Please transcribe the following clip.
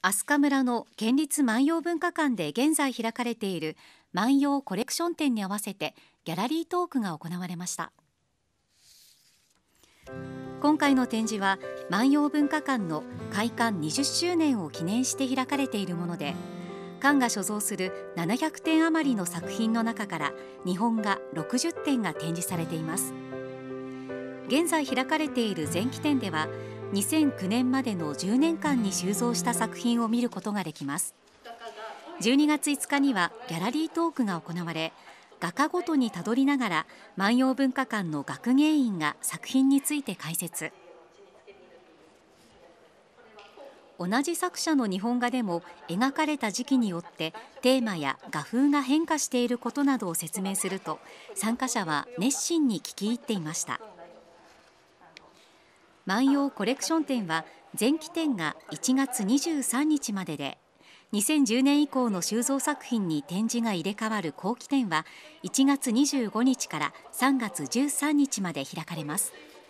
飛鳥村の県立万葉文化館で現在開かれている万葉コレクション展に合わせてギャラリートークが行われました。今回の展示は万葉文化館の開館20周年を記念して開かれているもので、館が所蔵する700点余りの作品の中から日本画60点が展示されています。現在開かれている前期展では2009年までの10年間に収蔵した作品を見ることができます。12月5日にはギャラリートークが行われ、画家ごとにたどりながら万葉文化館の学芸員が作品について解説。同じ作者の日本画でも描かれた時期によってテーマや画風が変化していることなどを説明すると、参加者は熱心に聞き入っていました。万葉コレクション展は前期展が1月23日までで、2010年以降の収蔵作品に展示が入れ替わる後期展は1月25日から3月13日まで開かれます。